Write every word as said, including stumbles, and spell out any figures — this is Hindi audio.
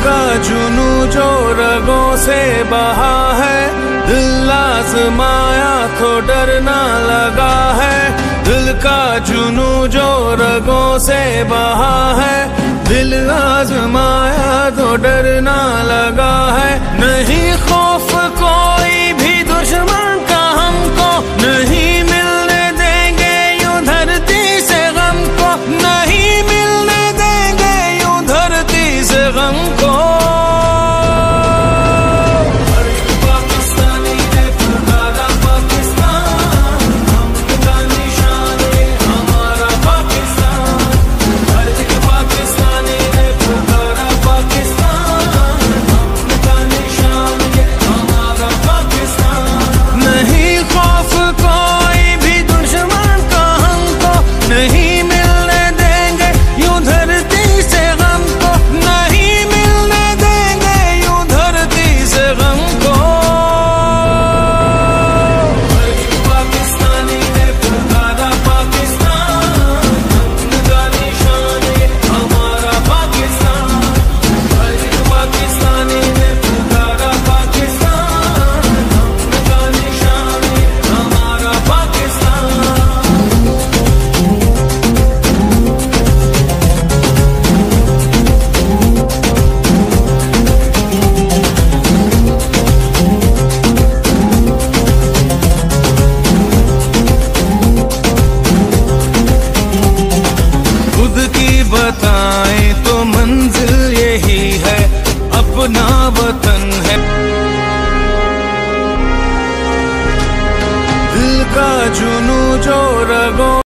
का जुनू जो रगों से बहा है, दिल आजमाया तो डरना लगा है। दिल का जुनू जो रगों से बहा है, दिल आजमाया तो डरना लगा है। नहीं खौफ कोई भी दुश्मन का हमको, नहीं मिलने देंगे यूं धरती से गम को, नहीं मिलने देंगे यूं धरती से गम को। बताएं तो मंजिल यही है, अपना वतन है। दिल का जुनू जो रगों